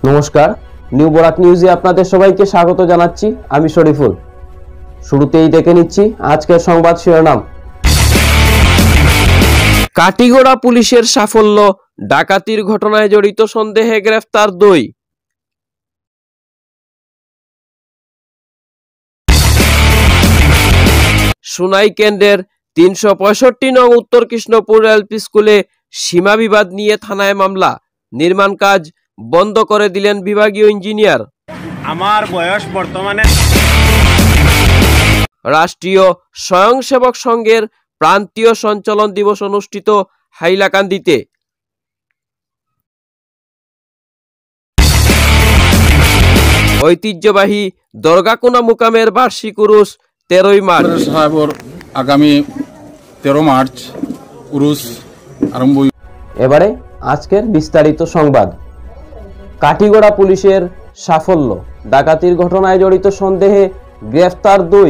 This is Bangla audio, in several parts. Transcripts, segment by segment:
নমস্কার, নিউ বরাক নিউজে আপনাদের সবাইকে স্বাগত জানাচ্ছি। আমি শরীফুল। শুরুতেই দেখে নিচ্ছি আজকের সংবাদ শিরোনাম। কাটিগড়া পুলিশের সাফল্য, ডাকাতির ঘটনায় জড়িত সন্দেহে গ্রেফতার 2। সোনাই কেন্দ্রের 365 নং উত্তর কৃষ্ণপুর এলপি স্কুলে সীমা বিবাদ নিয়ে থানায় মামলা, নির্মাণ কাজ বন্ধ করে দিলেন বিভাগীয় ইঞ্জিনিয়ার। আমার বয়স বর্তমানে। রাষ্ট্রীয় স্বয়ংসেবক সংঘের প্রান্তীয় সঞ্চালন দিবস অনুষ্ঠিত হাইলাকান্দিতে। ঐতিহ্যবাহী দরগাকোনা মুকামের বার্ষিক উরুস 13ই মার্চ। আগামী 13 মার্চ উরুস আরম্ভ। এবারে আজকের বিস্তারিত সংবাদ। কাটিগড়া পুলিশের সাফল্য, ডাকাতির ঘটনায় জড়িত সন্দেহে গ্রেফতার 2।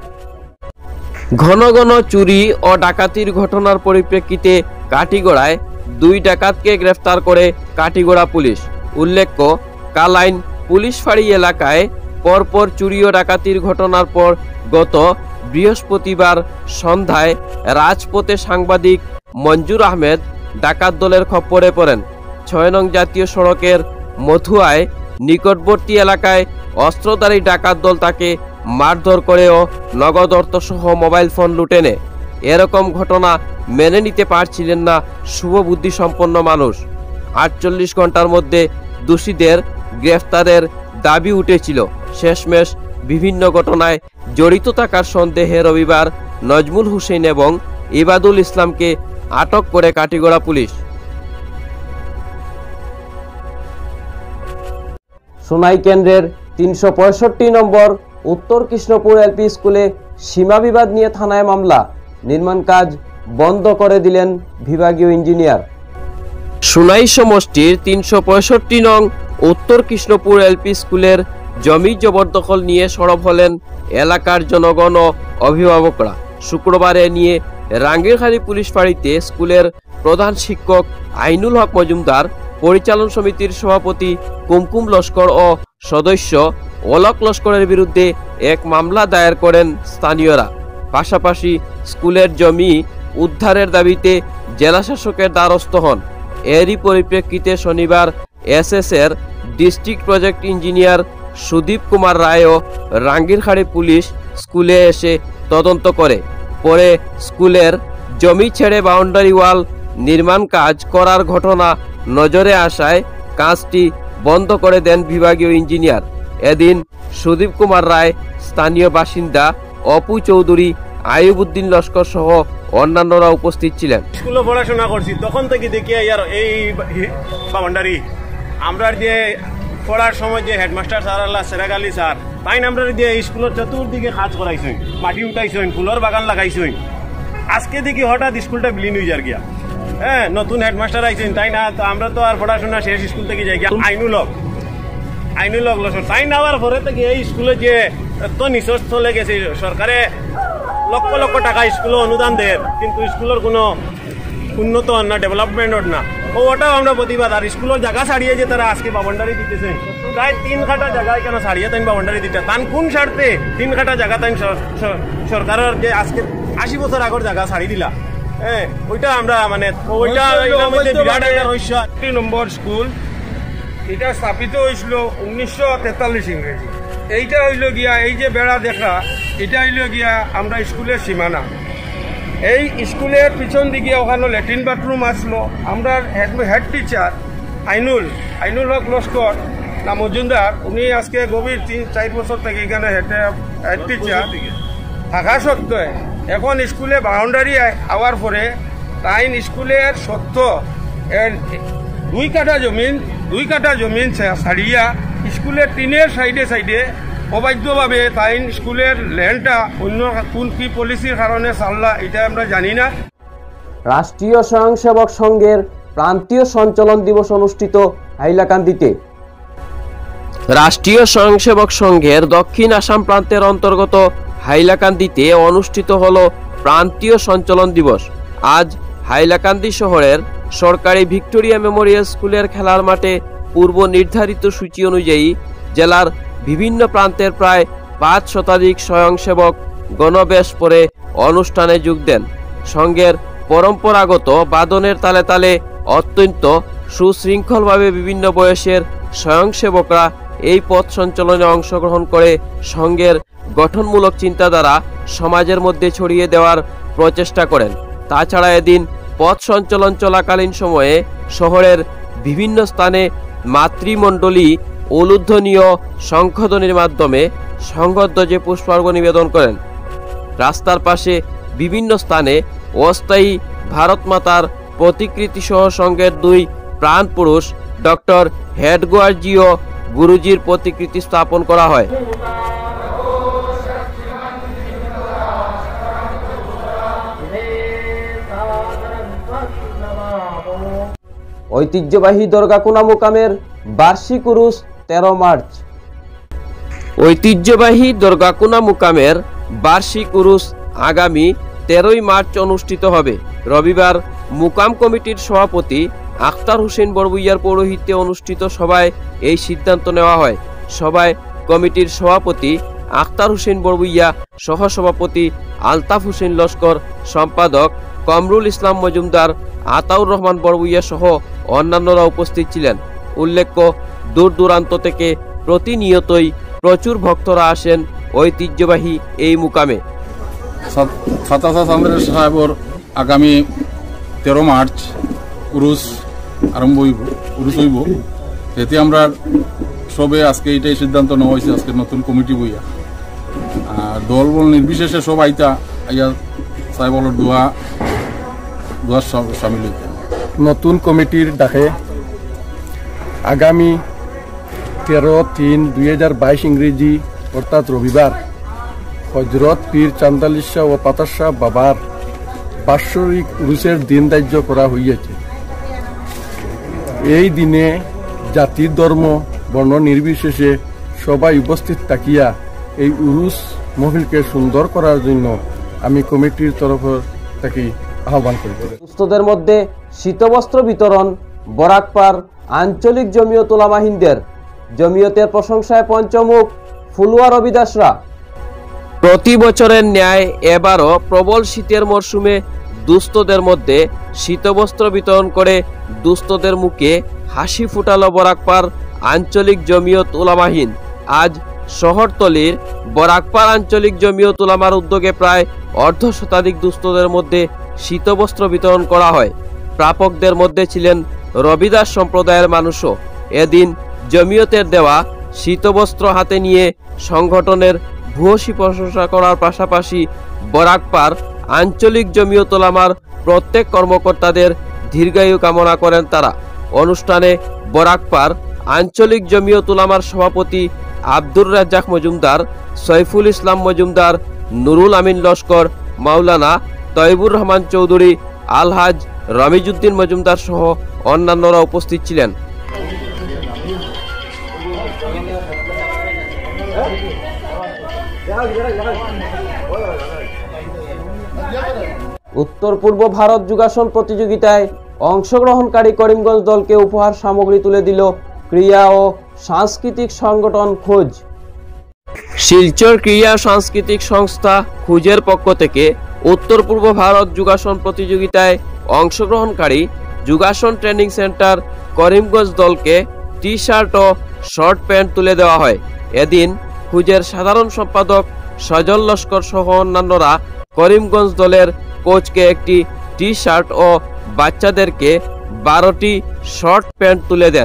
ঘন ঘন চুরি ও ডাকাতির ঘটনার পরিপ্রেক্ষিতে কাটিগড়ায় 2 ডাকাতকে গ্রেফতার করে কাটিগড়া পুলিশ। উল্লেখ্য, কালাইন পুলিশ ফাঁড়ি এলাকায় পরপর চুরি ও ডাকাতির ঘটনার পর গত বৃহস্পতিবার সন্ধ্যায় রাজপথে সাংবাদিক মঞ্জুর আহমেদ ডাকাত দলের খপ্পরে পড়েন। 6 নং জাতীয় সড়কের মথুয়ায় নিকটবর্তী এলাকায় অস্ত্রধারী ডাকাত দল তাকে মারধর করে ও নগদ অর্থসহ মোবাইল ফোন লুটে নেয়। এরকম ঘটনা মেনে নিতে পারছিলেন না শুভবুদ্ধি সম্পন্ন মানুষ। 48 ঘন্টার মধ্যে দোষীদের গ্রেফতারের দাবি উঠেছিল। শেষমেশ বিভিন্ন ঘটনায় জড়িত থাকার সন্দেহে রবিবার নজমুল হোসেন এবং ইবাদুল ইসলামকে আটক করে কাটিগড়া পুলিশ। সোনাই কেন্দ্রের 365 নম্বর উত্তর কৃষ্ণপুর এলপি স্কুলে সীমা বিবাদ নিয়ে থানায় মামলা, নির্মাণ কাজ বন্ধ করে দিলেন বিভাগীয় ইঞ্জিনিয়ার। সোনাই সমষ্টির 365 নং উত্তর কৃষ্ণপুর এলপি স্কুলের জমি জবরদখল নিয়ে সরব হলেন এলাকার জনগণ ও অভিভাবকরা। শুক্রবারে নিয়ে রাঙ্গিরখালী পুলিশ ফাঁড়িতে স্কুলের প্রধান শিক্ষক আইনুল হক মজুমদার, পরিচালন সমিতির সভাপতি কুমকুম লস্কর ও সদস্য অলক লস্করের বিরুদ্ধে এক মামলা দায়ের করেন স্থানীয়রা। পাশাপাশি স্কুলের জমি উদ্ধারের দাবিতে জেলা শাসকের দ্বারস্থ হন। এরই পরিপ্রেক্ষিতে শনিবার এসএসের district project engineer Sudip Kumar Roy ও রাঙ্গিরখালী পুলিশ স্কুলে এসে তদন্ত করে। পরে স্কুলের জমি ছেড়ে বাউন্ডারি ওয়াল নির্মাণ কাজ করার ঘটনা নজরে আসায় কাজটি বন্ধ করে দেন বিভাগীয় ইঞ্জিনিয়ার। এদিন সুদীপ কুমার রায়, স্থানীয় বাসিন্দা অপু চৌধুরী, আইয়ুবউদ্দিন লস্কর সহ অন্যান্যরা উপস্থিত ছিলেন। স্কুলে পড়াশোনা করছি তখন থেকে দেখি এই বাউন্ডারি আমরা যে পড়ার সময় যে headmaster sir Allah Serag Ali sir তাই আমরা দিয়ে স্কুলের চতুর্দিকে কাজ করাইছেন, মাটি উঠাইছেন, ফুলের বাগান লাগাইছেন। আজকে দেখি হঠাৎ স্কুলটা বিলীন হয়ে যার গিয়া। হ্যাঁ, নতুন হেডমাস্টার আইছেন তাই না, তো আমরা তো আর পড়াশোনা শেষ স্কুল থেকে যাই গিয়া। আইনুল হক লস্কর তাই নেওয়ার পরে থেকে এই স্কুলে যে এত নিঃশ্বাস চলে গেছে, সরকারে লক্ষ লক্ষ টাকা স্কুলে অনুদান দেয় কিন্তু স্কুলের কোনো উন্নত না, ডেভেলপমেন্ট না। ওটাও আমরা প্রতিবাদ। আর স্কুলের জায়গা ছাড়িয়ে যে তারা আজকে বাউন্ডারি দিতেছেন, প্রায় 3 কাঠা জায়গা কেন ছাড়িয়ে তাই বাউন্ডারি দিতে তান কোন স্বার্থে 3 কাঠা জায়গা তাই সরকারের যে আজকে 80 বছর আগের জায়গা ছাড়ি দিলা। হ্যাঁ, ওইটা আমরা মানে ওইটা বিরাট একটা রহস্য। 3 নম্বর স্কুল এটা স্থাপিত হয়েছিল 1943 ইংরেজি। এইটা হইল গিয়া এই যে বেড়া দেখা, এটা হইল গিয়া আমরা স্কুলের সীমানা। এই স্কুলের পিছন দিকে ওখানে ল্যাট্রিন বাথরুম আসলো। আমরা হেড টিচার আইনুল হক লস্কর না মজুমদার, উনি আজকে গভীর 3-4 বছর থেকে এখানে হেড টিচার থাকা সত্ত্বে এখন স্কুলে বাউন্ডারি আওয়ার পরে তাই স্কুলের সত্য 2 কাঠা জমিন ছাড়িয়া স্কুলের টিনের সাইডে অবাধ্যভাবে তাই স্কুলের ল্যান্ডটা অন্য কোন কি পলিসির কারণে চাল্লা এটা আমরা জানি না। রাষ্ট্রীয় স্বয়ংসেবক সংঘের প্রান্তীয় সঞ্চালন দিবস অনুষ্ঠিত হাইলাকান্দিতে। রাষ্ট্রীয় স্বয়ংসেবক সংঘের দক্ষিণ আসাম প্রান্তের অন্তর্গত হাইলাকান্দিতে অনুষ্ঠিত হলো প্রান্তীয় সঞ্চালন দিবস। আজ হাইলাকান্দি শহরের সরকারি ভিক্টোরিয়া মেমোরিয়াল স্কুলের খেলার মাঠে পূর্ব নির্ধারিত সূচি অনুযায়ী জেলার বিভিন্ন প্রান্তের প্রায় 5 শতাধিক স্বয়ংসেবক গণবেশ পরে অনুষ্ঠানে যোগ দেন। সংঘের পরম্পরাগত বাদনের তালে তালে অত্যন্ত সুশৃঙ্খলভাবে বিভিন্ন বয়সের স্বয়ংসেবকরা এই পথ সঞ্চালনে অংশগ্রহণ করে সংঘের গঠনমূলক চিন্তাধারা সমাজের মধ্যে ছড়িয়ে দেওয়ার প্রচেষ্টা করেন। তাছাড়া এদিন পথ সঞ্চালন চলাকালীন সময়ে শহরের বিভিন্ন স্থানে মাতৃমণ্ডলী উলুধ্বনীয় শঙ্খধ্বনির মাধ্যমে সংঘধ্বজে পুষ্পার্ঘ্য নিবেদন করেন। রাস্তার পাশে বিভিন্ন স্থানে অস্থায়ী ভারত মাতার প্রতিকৃতি সহ সংঘের 2 প্রাণ পুরুষ ডক্টর হেডগোয়ার্জিও গুরুজির প্রতিকৃতি স্থাপন করা হয়। ঐতিহ্যবাহী দরগাকুনা মুকামের বার্ষিক উরুস 13 মার্চ। ঐতিহ্যবাহী দরগাকুনা মুকামের বার্ষিক উরুস আগামী 13 মার্চ অনুষ্ঠিত হবে। রবিবার মুকাম কমিটির সভাপতি আখতার হোসেন বড়ভূইয়ার পৌরোহিত্যে অনুষ্ঠিত সভায় এই সিদ্ধান্ত নেওয়া হয়। সভায় কমিটির সভাপতি আখতার হোসেন বড়ভূইয়া, সহসভাপতি আলতাফ হোসেন লস্কর, সম্পাদক কমরুল ইসলাম মজুমদার, আতাউর রহমান বড়ভূইয়া সহ অন্যান্যরা উপস্থিত ছিলেন। উল্লেখ্য, দূর দূরান্ত থেকে প্রতিনিয়তই প্রচুর ভক্তরা আসেন ঐতিহ্যবাহী এই মুকামে। ছাত্র সাহেবর আগামী 13 মার্চ উরুস আরম্ভ হইব। এতে আমরা সবে আজকে এটাই সিদ্ধান্ত নেওয়া হয়েছে, আজকে নতুন কমিটি বইয়া আর দল বল নির্বিশেষে সব আইয়া সাহেবর দোয়া সামিল হইতে। নতুন কমিটির ডাকে আগামী 13/3/2022 ইংরেজি অর্থাৎ রবিবার হজরত পীর চান্দালি শাহ ও পাতার শাহ বাবার বাৎসরিক উরুসের দিন ধার্য করা হইয়াছে। এই দিনে জাতি ধর্ম বর্ণ নির্বিশেষে সবাই উপস্থিত থাকিয়া এই উরুস মহফিলকে সুন্দর করার জন্য আমি কমিটির তরফ থেকে আহ্বান করি। সুস্থদের মধ্যে শীতবস্ত্র বিতরণ বরাকপার আঞ্চলিক জমিয়ত উলামা হিন্দের। জমিয়তের প্রশংসায় পঞ্চমুখ ফুলুয়া রবিদাসরা। প্রতি বছরের ন্যায় এবারও প্রবল শীতের মরশুমে দুস্থদের মধ্যে শীতবস্ত্র বিতরণ করে দুস্থদের মুখে হাসি ফুটালো বরাকপার আঞ্চলিক জমিয়ত উলামা হিন্দ। আজ শহরতলির বরাকপার আঞ্চলিক জমিয়ত উলামার উদ্যোগে প্রায় অর্ধশতাধিক দুস্থদের মধ্যে শীতবস্ত্র বিতরণ করা হয়। প্রাপকদের মধ্যে ছিলেন রবিদাস সম্প্রদায়ের মানুষও। এদিন জমিয়তের দেওয়া শীতবস্ত্র হাতে নিয়ে সংগঠনের ভূয়সী প্রশংসা করার পাশাপাশি বরাকপার আঞ্চলিক জমিয়ত উলামার প্রত্যেক কর্মকর্তাদের দীর্ঘায়ু কামনা করেন তারা। অনুষ্ঠানে বরাকপার আঞ্চলিক জমিয়ত উলামার সভাপতি আব্দুর রাজ্জাক মজুমদার, সৈফুল ইসলাম মজুমদার, নুরুল আমিন লস্কর, মাওলানা তৈবুর রহমান চৌধুরী, আলহাজ রমিজউদ্দিন মজুমদার সহ অন্যান্যরা উপস্থিত ছিলেন। উত্তর পূর্ব ভারত যোগাসন প্রতিযোগিতায় অংশগ্রহণকারী করিমগঞ্জ দলকে উপহার সামগ্রী তুলে দিল ক্রীড়া ও সাংস্কৃতিক সংগঠন খোঁজ। শিলচর ক্রীড়া সাংস্কৃতিক সংস্থা খুঁজের পক্ষ থেকে উত্তর পূর্ব ভারত যোগাসন প্রতিযোগিতায় অংশগ্রহণকারী যোগাসন ট্রেনিং সেন্টার করিমগঞ্জ দলকে টি শার্ট ও শর্ট প্যান্ট তুলে দেওয়া হয়। এদিন খুঁজের সাধারণ সম্পাদক সজল লস্কর সহ অন্যান্যরা করিমগঞ্জ দলের কোচকে একটি টি শার্ট ও বাচ্চাদেরকে 12টি শর্ট প্যান্ট তুলে দেন।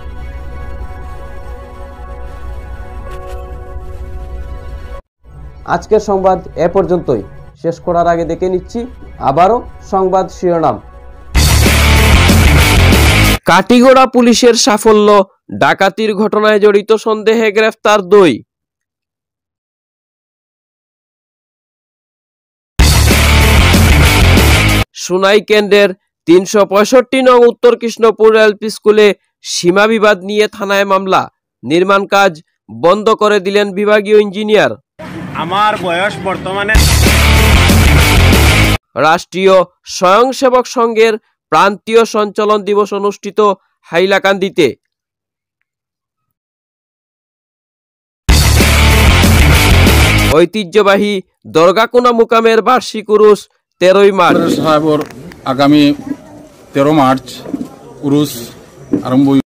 আজকের সংবাদ এ পর্যন্তই। শেষ করার আগে দেখে নিচ্ছি আবারও সংবাদ শিরোনাম। কাটিগড়া পুলিশের সাফল্য, ডাকাতির ঘটনায় জড়িত সন্দেহে গ্রেফতার 2। সুনাই কেন্দ্রের 365 নং উত্তর কৃষ্ণপুর এলপি স্কুলে সীমা বিবাদ নিয়ে থানায় মামলা। নির্মাণ কাজ বন্ধ করে দিলেন বিভাগীয় ইঞ্জিনিয়ার। আমার বয়স বর্তমানে। রাষ্ট্রীয় স্বয়ংসেবক সংঘের প্রান্তীয় সঞ্চালন দিবস অনুষ্ঠিত হাইলাকান্দিতে। ঐতিহ্যবাহী দরগাকুনা মুকামের বার্ষিক উরুস 13ই মার্চ। সাহেবর আগামী 13 মার্চ উরুস আরম্ভ